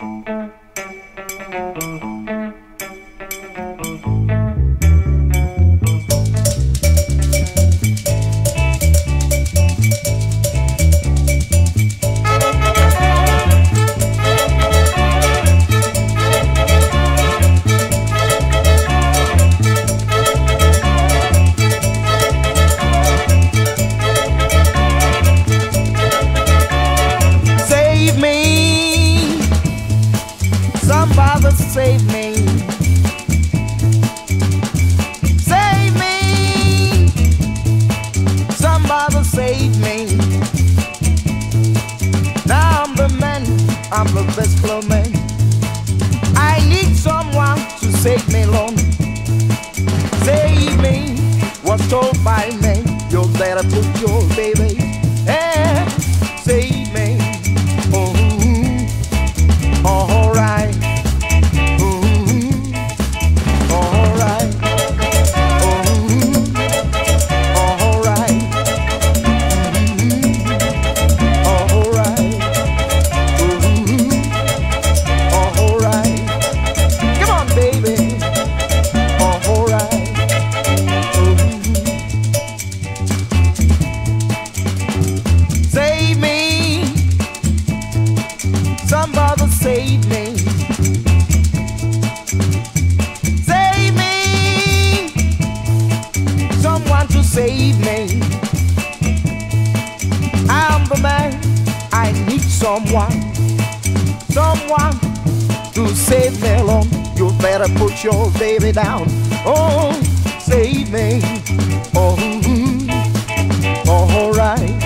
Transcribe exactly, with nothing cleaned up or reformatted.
Somebody save me. Save me. Somebody save me. Now I'm the man, I'm the best club man. I need someone to save me, Lord. Save me, was told by me. You better put your baby. Eh, save me. Oh, all right. Somebody save me. Save me. Someone to save me. I'm the man, I need someone. Someone to save me alone. You better put your baby down. Oh, save me. Oh, all right.